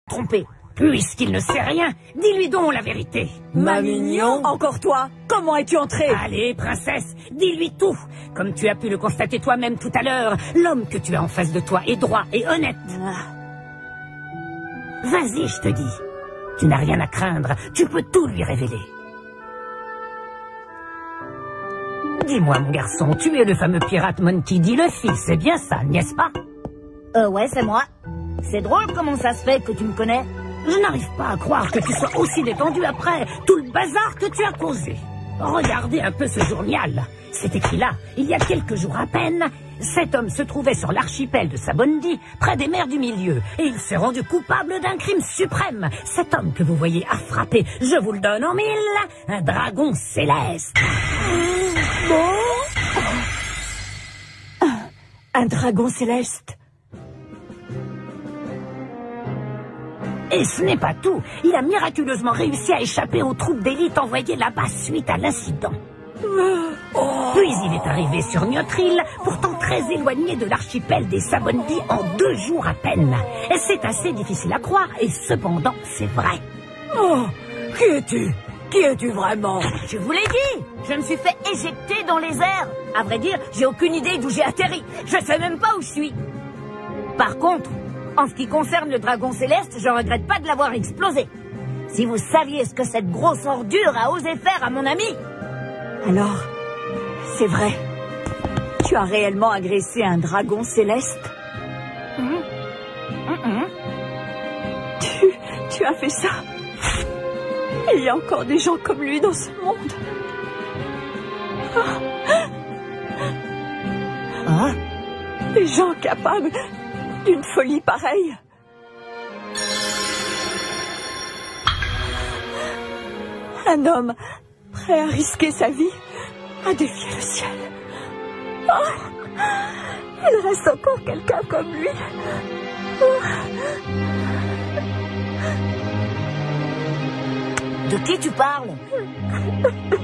trompé. Puisqu'il ne sait rien, dis-lui donc la vérité. Ma mignon, encore toi, comment es-tu entrée? Allez, princesse, dis-lui tout. Comme tu as pu le constater toi-même tout à l'heure, l'homme que tu as en face de toi est droit et honnête. Vas-y, je te dis. Tu n'as rien à craindre, tu peux tout lui révéler. Dis-moi, mon garçon, tu es le fameux pirate Monkey D. Luffy, c'est bien ça, n'est-ce pas? Ouais, c'est moi. C'est drôle comment ça se fait que tu me connais. Je n'arrive pas à croire que tu sois aussi détendu après tout le bazar que tu as causé. Regardez un peu ce journal. C'est écrit là, il y a quelques jours à peine. Cet homme se trouvait sur l'archipel de Sabondi, près des mers du Milieu, et il s'est rendu coupable d'un crime suprême. Cet homme que vous voyez a frappé, je vous le donne en 1000, un dragon céleste. Un dragon céleste? Et ce n'est pas tout. Il a miraculeusement réussi à échapper aux troupes d'élite envoyées là-bas suite à l'incident. Puis il est arrivé sur notre île, pourtant très éloigné de l'archipel des Sabondi en 2 jours à peine. Et c'est assez difficile à croire, et cependant, c'est vrai. Oh, qui es-tu? Qui es-tu vraiment? Je vous l'ai dit, je me suis fait éjecter dans les airs. À vrai dire, j'ai aucune idée d'où j'ai atterri. Je sais même pas où je suis. Par contre, en ce qui concerne le dragon céleste, je regrette pas de l'avoir explosé. Si vous saviez ce que cette grosse ordure a osé faire à mon ami... Alors, c'est vrai. Tu as réellement agressé un dragon céleste? Tu as fait ça? Il y a encore des gens comme lui dans ce monde. Des gens capables d'une folie pareille. Un homme prêt à risquer sa vie, à défier le ciel. Il reste encore quelqu'un comme lui. De qui tu parles?